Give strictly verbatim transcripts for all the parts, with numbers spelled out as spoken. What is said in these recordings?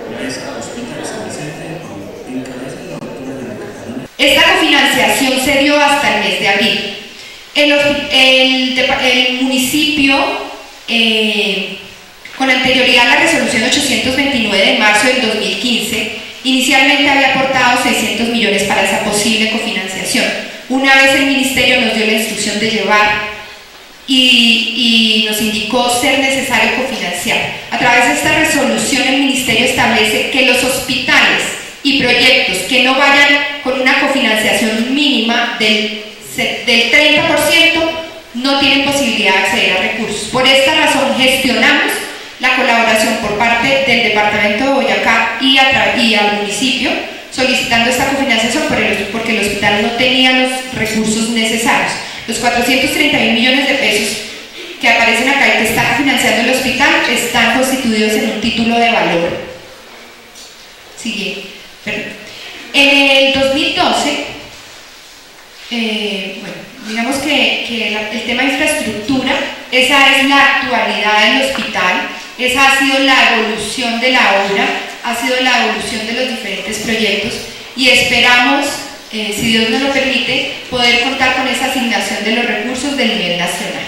Esta cofinanciación se dio hasta el mes de abril. El, el, el municipio, eh, con anterioridad a la resolución ochocientos veintinueve de marzo del dos mil quince, inicialmente había aportado seiscientos millones para esa posible cofinanciación. Una vez el ministerio nos dio la instrucción de llevar y, y nos indicó ser necesario cofinanciar. A través de esta resolución el ministerio establece que los hospitales y proyectos que no vayan con una cofinanciación mínima del, del treinta por ciento no tienen posibilidad de acceder a recursos. Por esta razón gestionamos la colaboración por parte del departamento de Boyacá y, a, y al municipio solicitando esta cofinanciación porque el hospital no tenía los recursos necesarios. Los cuatrocientos treinta mil millones de pesos que aparecen acá y que está financiando el hospital están constituidos en un título de valor. Siguiente. Perdón. En el dos mil doce, eh, bueno, digamos que, que la, el tema de infraestructura, esa es la actualidad del hospital, esa ha sido la evolución de la obra, ha sido la evolución de los diferentes proyectos y esperamos, eh, si Dios nos lo permite, poder contar con esa asignación de los recursos del nivel nacional.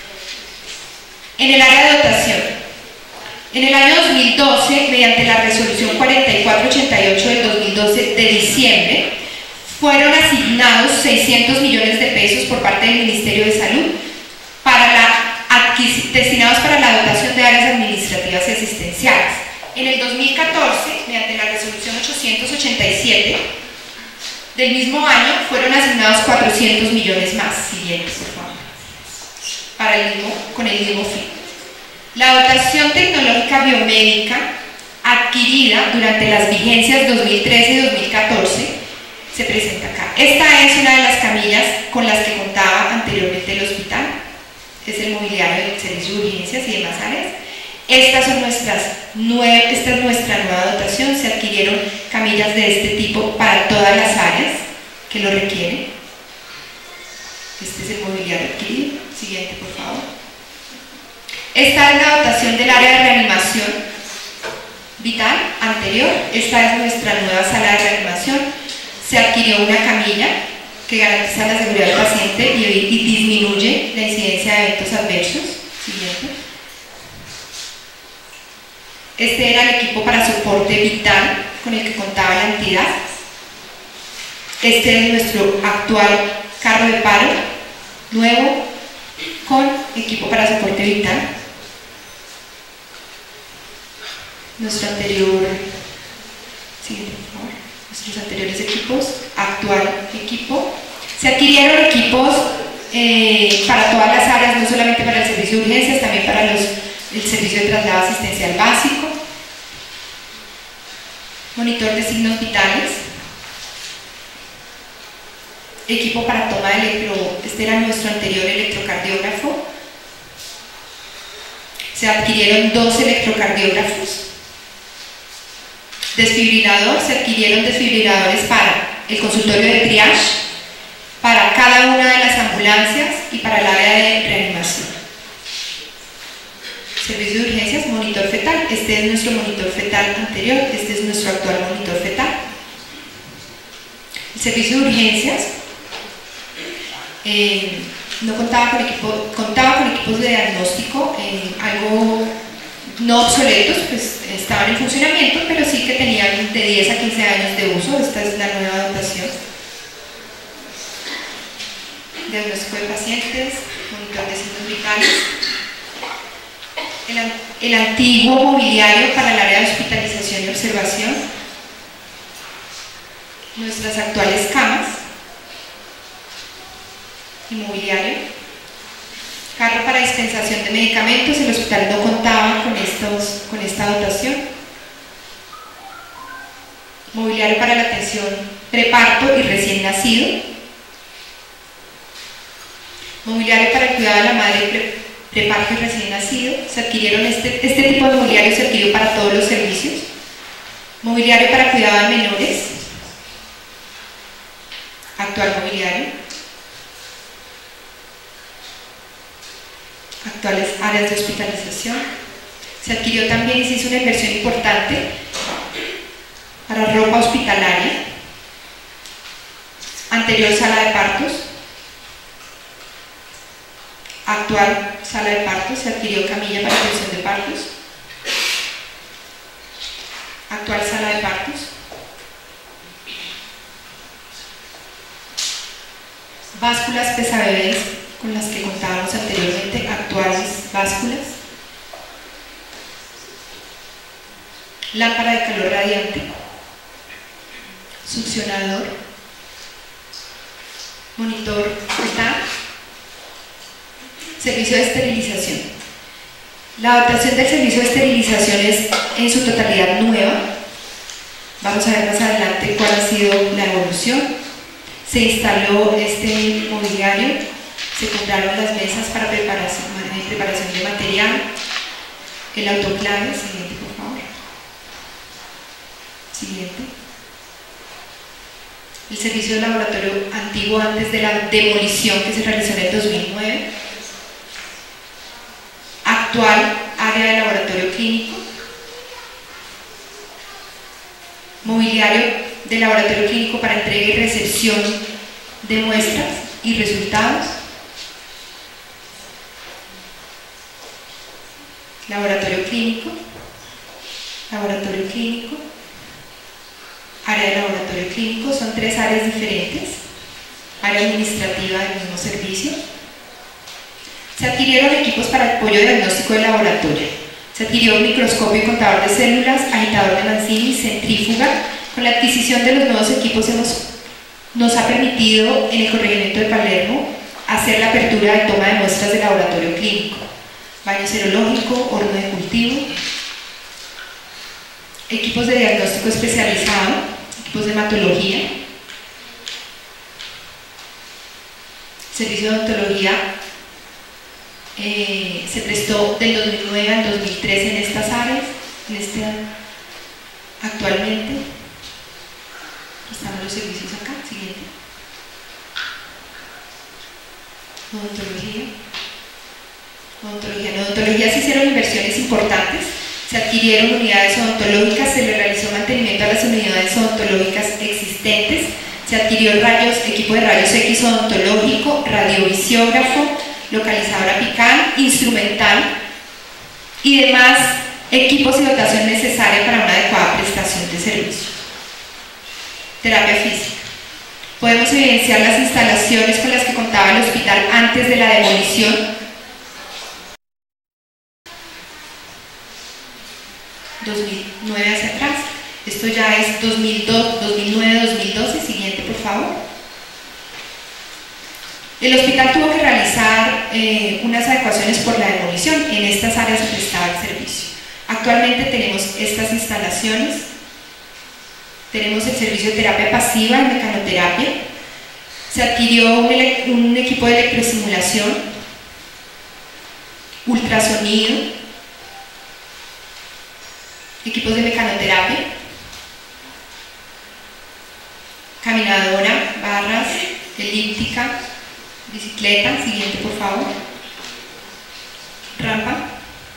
En el área de dotación, en el año dos mil doce, mediante la resolución cuarenta y cuatro ochenta y ocho del dos mil doce de diciembre, fueron asignados seiscientos millones de pesos por parte del Ministerio de Salud para la destinados para la dotación de áreas administrativas y asistenciales. En el dos mil catorce, mediante la resolución ochocientos ochenta y siete del mismo año, fueron asignados cuatrocientos millones más, siguientes, por favor, para el mismo, con el mismo fin. La dotación tecnológica biomédica adquirida durante las vigencias dos mil trece y dos mil catorce se presenta acá. Esta es una de las camillas con las que contaba anteriormente el hospital. Es el mobiliario del servicio de urgencias y demás áreas. Estas son nuestras nueve, esta es nuestra nueva dotación. Se adquirieron camillas de este tipo para todas las áreas que lo requieren. Este es el mobiliario adquirido. Siguiente, por favor. Esta es la dotación del área de reanimación vital anterior. Esta es nuestra nueva sala de reanimación. Se adquirió una camilla que garantiza la seguridad del paciente y, y disminuye la incidencia de eventos adversos. Siguiente. Este era el equipo para soporte vital con el que contaba la entidad. Este es nuestro actual carro de paro, nuevo, con equipo para soporte vital. Nuestro anterior, siguiente, por favor, nuestros anteriores equipos, actual equipo. Se adquirieron equipos eh, para todas las áreas, no solamente para el servicio de urgencias, también para los, el servicio de traslado asistencial básico. Monitor de signos vitales. Equipo para toma de electro, este era nuestro anterior electrocardiógrafo. Se adquirieron dos electrocardiógrafos. Desfibrilador, se adquirieron desfibriladores para el consultorio de triage, para cada una de las ambulancias y para el área de reanimación. Servicio de urgencias, monitor fetal. Este es nuestro monitor fetal anterior, este es nuestro actual monitor fetal. El servicio de urgencias eh, no contaba con, equipo, contaba con equipos de diagnóstico, eh, algo no obsoletos, pues estaban en funcionamiento, pero sí que tenían de diez a quince años de uso. Esta es la nueva dotación. Diagnóstico de pacientes, monitor de signos vitales. El, el antiguo mobiliario para el área de hospitalización y observación. Nuestras actuales camas y mobiliario. Carro para dispensación de medicamentos, el hospital no contaba con, estos, con esta dotación. Mobiliario para la atención preparto y recién nacido. Mobiliario para el cuidado de la madre pre, preparto y recién nacido. Se adquirieron este, este tipo de mobiliario se adquirió para todos los servicios. Mobiliario para cuidado de menores. Actual mobiliario. Actuales áreas de hospitalización. Se adquirió también y se hizo una inversión importante para ropa hospitalaria, anterior sala de partos, actual sala de partos, se adquirió camilla para atención de partos, actual sala de partos, básculas pesabebés con las que contábamos anteriormente, actuales básculas, lámpara de calor radiante, succionador, monitor total, servicio de esterilización. La dotación del servicio de esterilización es en su totalidad nueva. Vamos a ver más adelante cuál ha sido la evolución. Se instaló este mobiliario, se compraron las mesas para preparación, preparación de material, el autoclave, siguiente por favor. Siguiente. El servicio de laboratorio antiguo antes de la demolición que se realizó en el dos mil nueve. Actual área de laboratorio clínico. Mobiliario de laboratorio clínico para entrega y recepción de muestras y resultados. Laboratorio clínico. Laboratorio clínico. Área de laboratorio clínico, son tres áreas diferentes, área administrativa del mismo servicio. Se adquirieron equipos para apoyo diagnóstico de laboratorio. Se adquirió un microscopio y contador de células, agitador de Mancini, centrífuga. Con la adquisición de los nuevos equipos hemos, nos ha permitido en el corregimiento de Palermo hacer la apertura de toma de muestras de laboratorio clínico, baño serológico, horno de cultivo, equipos de diagnóstico especializado, equipos de hematología, servicio de odontología eh, se prestó del dos mil nueve al dos mil trece en estas áreas, en este, actualmente. Están los servicios acá, siguiente. Odontología. Odontología. En odontología se hicieron inversiones importantes. Se adquirieron unidades odontológicas, se le realizó mantenimiento a las unidades odontológicas existentes, se adquirió rayos, equipo de rayos X odontológico, radiovisiógrafo, localizador apical, instrumental y demás equipos y dotación necesaria para una adecuada prestación de servicio. Terapia física. Podemos evidenciar las instalaciones con las que contaba el hospital antes de la demolición. dos mil nueve hacia atrás, esto ya es dos mil dos, dos mil nueve, dos mil doce, siguiente por favor. El hospital tuvo que realizar eh, unas adecuaciones por la demolición, en estas áreas se prestaba el servicio. Actualmente tenemos estas instalaciones, tenemos el servicio de terapia pasiva y mecanoterapia, se adquirió un, un equipo de electroestimulación, ultrasonido, equipos de mecanoterapia, caminadora, barras, elíptica, bicicleta, siguiente por favor, rampa,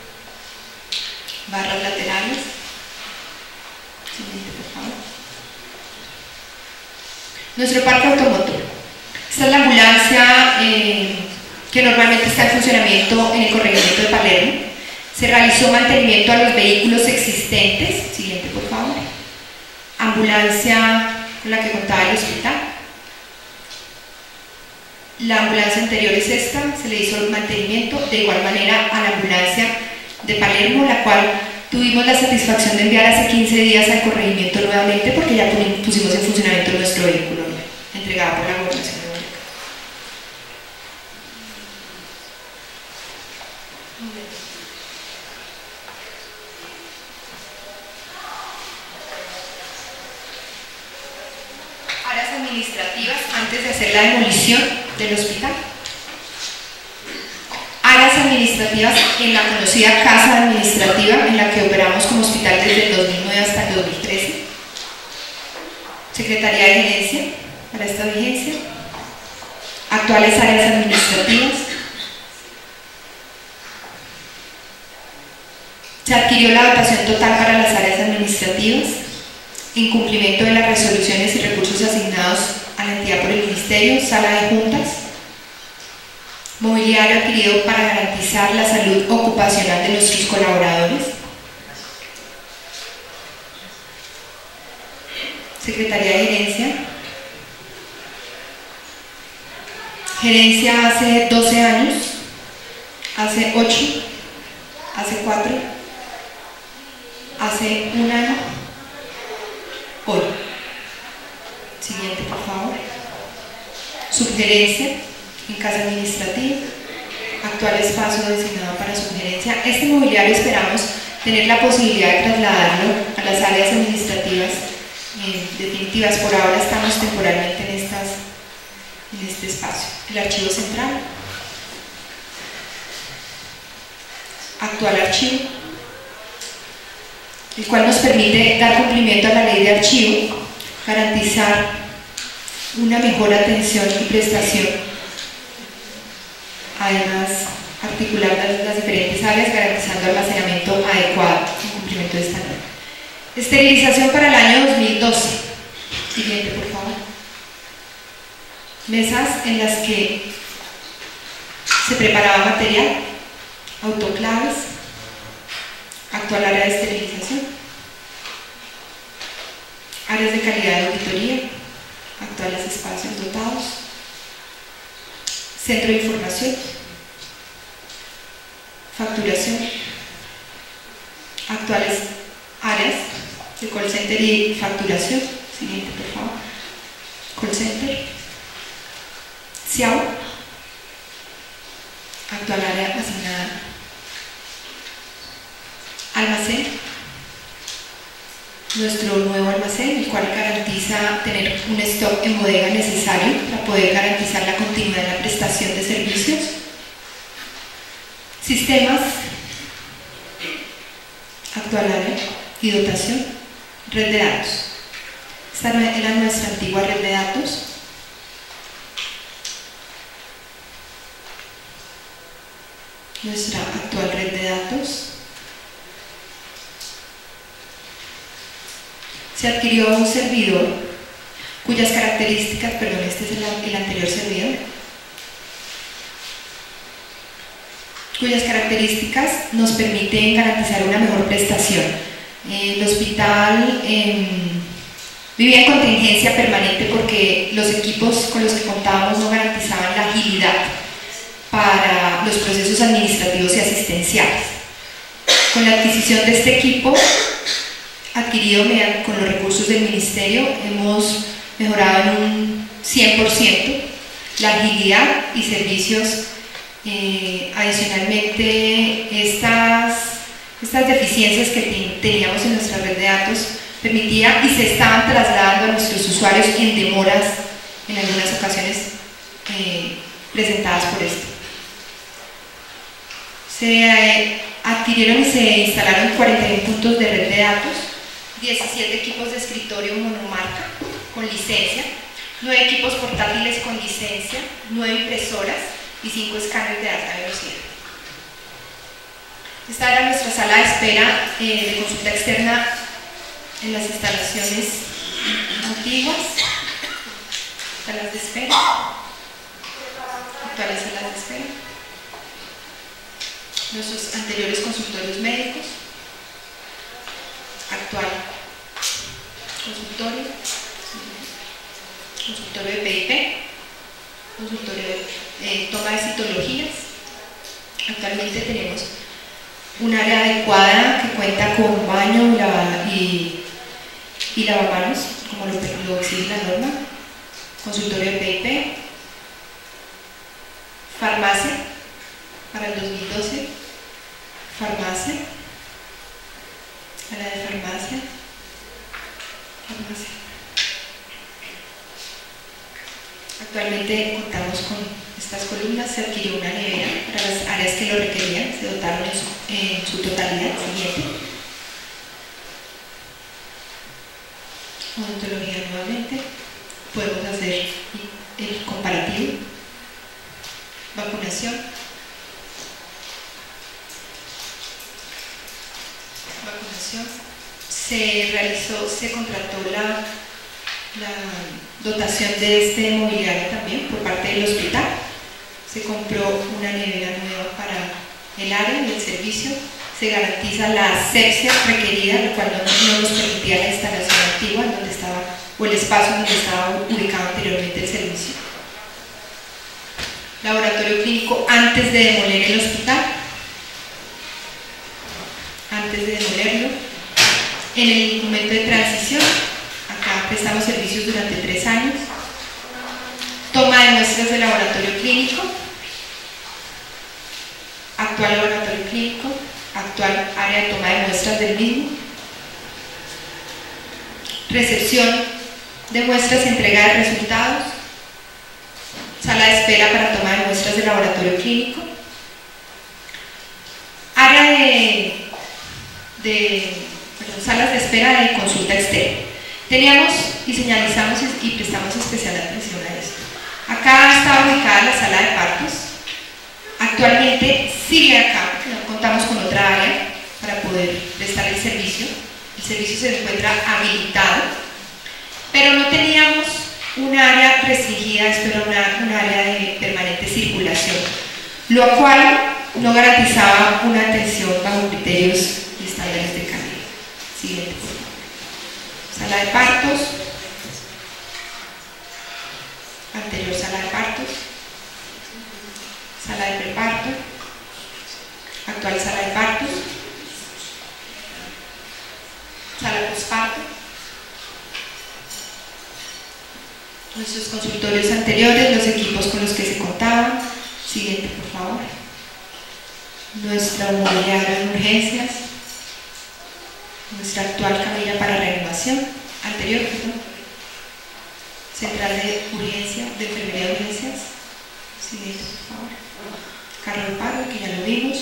barras laterales, siguiente por favor. Nuestro parque automotor. Esta es la ambulancia eh, que normalmente está en funcionamiento en el corregimiento de Palermo. Se realizó mantenimiento a los vehículos existentes, siguiente por favor, ambulancia con la que contaba el hospital. La ambulancia anterior es esta, se le hizo el mantenimiento, de igual manera a la ambulancia de Palermo, la cual tuvimos la satisfacción de enviar hace quince días al corregimiento nuevamente porque ya pusimos en funcionamiento nuestro vehículo, entregado por la gobernación. Administrativas antes de hacer la demolición del hospital. Áreas administrativas en la conocida casa administrativa en la que operamos como hospital desde el dos mil nueve hasta el dos mil trece. Secretaría de Gerencia para esta vigencia. Actuales áreas administrativas. Se adquirió la dotación total para las áreas administrativas. incumplimiento de las resoluciones y recursos asignados a la entidad por el Ministerio, sala de juntas, mobiliario adquirido para garantizar la salud ocupacional de nuestros colaboradores, Secretaría de Gerencia, Gerencia hace doce años, hace ocho, hace cuatro, hace un año, hoy. Siguiente, por favor. Subgerencia, en casa administrativa, actual espacio designado para subgerencia. Este mobiliario esperamos tener la posibilidad de trasladarlo a las áreas administrativas eh, definitivas. Por ahora estamos temporalmente en, estas, en este espacio. El archivo central, actual archivo, el cual nos permite dar cumplimiento a la ley de archivo, garantizar una mejor atención y prestación, además articular las, las diferentes áreas garantizando almacenamiento adecuado en cumplimiento de esta ley. Esterilización para el año dos mil doce. Siguiente, por favor. Mesas en las que se preparaba material, autoclaves, actual área de esterilización, áreas de calidad de auditoría, actuales espacios dotados, centro de información, facturación, actuales áreas de call center y facturación. Siguiente, por favor. Call center, C I A U, actual área asignada, almacén, nuestro nuevo almacén, el cual garantiza tener un stock en bodega necesario para poder garantizar la continuidad de la prestación de servicios. Sistemas, actual área y dotación, red de datos. Esta era nuestra antigua red de datos. Nuestra actual red de datos. Se adquirió un servidor cuyas características, perdón, este es el, el anterior servidor, cuyas características nos permiten garantizar una mejor prestación. Eh, el hospital eh, vivía en contingencia permanente porque los equipos con los que contábamos no garantizaban la agilidad para los procesos administrativos y asistenciales. Con la adquisición de este equipo adquirido con los recursos del Ministerio, hemos mejorado en un cien por ciento la agilidad y servicios. Eh, adicionalmente, estas, estas deficiencias que teníamos en nuestra red de datos permitía y se estaban trasladando a nuestros usuarios en demoras en algunas ocasiones eh, presentadas por esto. Se eh, adquirieron y se instalaron cuarenta y uno puntos de red de datos, diecisiete equipos de escritorio monomarca con licencia, nueve equipos portátiles con licencia, nueve impresoras y cinco escáneres de alta velocidad. Esta era nuestra sala de espera eh, de consulta externa en las instalaciones antiguas, salas de espera, actuales salas de espera, nuestros anteriores consultorios médicos, actual consultorio, consultorio de P I P, consultorio de eh, toma de citologías. Actualmente tenemos un área adecuada que cuenta con baño lava, y, y lavamanos, como lo, lo exige la norma, consultorio de P I P, farmacia para el dos mil doce, farmacia, área de farmacia, farmacia. Actualmente contamos con estas columnas, se adquirió una nevera para las áreas que lo requerían, se dotaron en su, en su totalidad. Siguiente. Odontología nuevamente, podemos hacer el comparativo, vacunación, vacunación, se realizó, se contrató la, la dotación de este mobiliario también por parte del hospital. Se compró una nevera nueva para el área y el servicio. Se garantiza la asepsia requerida, lo cual no, no nos permitía la instalación antigua en donde estaba, o el espacio donde estaba ubicado anteriormente el servicio. Laboratorio clínico antes de demoler el hospital. Antes de demolerlo. En el momento de transición, acá prestamos servicios durante tres años. Toma de muestras de laboratorio clínico. Actual laboratorio clínico. Actual área de toma de muestras del mismo. Recepción de muestras y entrega de resultados. Sala de espera para toma de muestras del laboratorio clínico. Área de, de perdón, salas de espera de consulta externa. Teníamos y señalizamos y prestamos especial atención a esto. Acá está ubicada la sala de partos. Actualmente sigue acá, porque no contamos con otra área para poder prestar el servicio. El servicio se encuentra habilitado, pero no teníamos un área restringida, esto era una, un área de permanente circulación, lo cual no garantizaba una atención bajo criterios y estándares de calidad. Siguiente. Sala de partos. Anterior sala de partos. Sala de preparto. Actual sala de partos. Sala de posparto. Nuestros consultorios anteriores, los equipos con los que se contaban. Siguiente, por favor. Nuestra mobiliario en urgencias. Nuestra actual camilla para reanimación. Anterior, perdón. Central de urgencia, de enfermería de urgencias. Siguiente, por favor. Carro de paro, que ya lo vimos.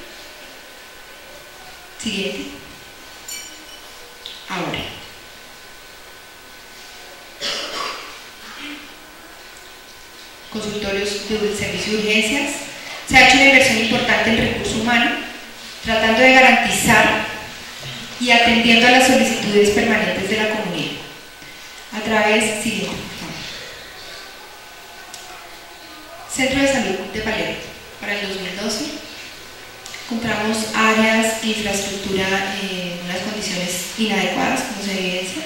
Siguiente. Ahora. Consultorios del servicio de urgencias. Se ha hecho una inversión importante en recurso humano, tratando de garantizar y atendiendo a las solicitudes permanentes de la comunidad. A través, siguiente, por favor. Centro de Salud de Palermo. Para el dos mil doce compramos áreas de infraestructura en unas condiciones inadecuadas, como se evidencia.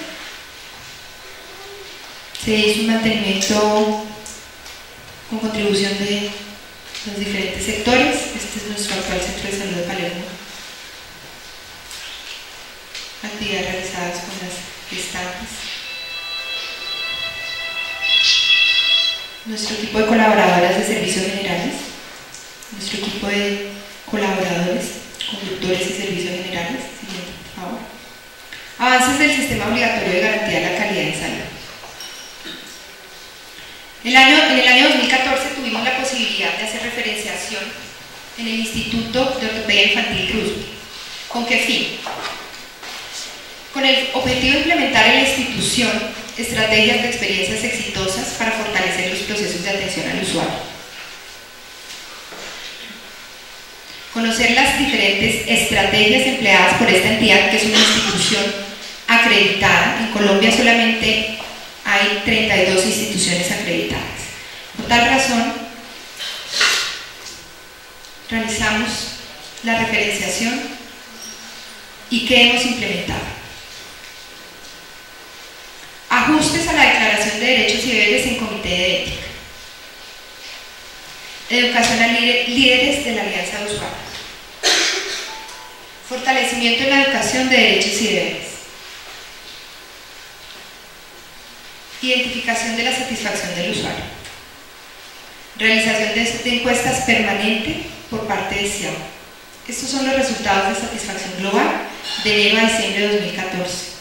Se hizo un mantenimiento con contribución de los diferentes sectores. Este es nuestro actual Centro de Salud de Palermo. Actividades realizadas con las gestantes. Nuestro equipo de colaboradoras de servicios generales. Nuestro equipo de colaboradores, conductores y servicios generales. Siguiente, por favor. Avances del sistema obligatorio de garantía de la calidad en salud. El año, en el año dos mil catorce tuvimos la posibilidad de hacer referenciación en el Instituto de Ortopedia Infantil Roosevelt. ¿Con qué fin? Con el objetivo de implementar en la institución estrategias de experiencias exitosas para fortalecer los procesos de atención al usuario. Conocer las diferentes estrategias empleadas por esta entidad, que es una institución acreditada. En Colombia solamente hay treinta y dos instituciones acreditadas. Por tal razón, realizamos la referenciación y ¿qué hemos implementado? Ajustes a la Declaración de Derechos y Deberes en Comité de Ética. Educación a líderes de la Alianza de Usuarios. Fortalecimiento en la educación de derechos y deberes. Identificación de la satisfacción del usuario. Realización de, de encuestas permanente por parte de C I A O. Estos son los resultados de satisfacción global de enero a diciembre de dos mil catorce.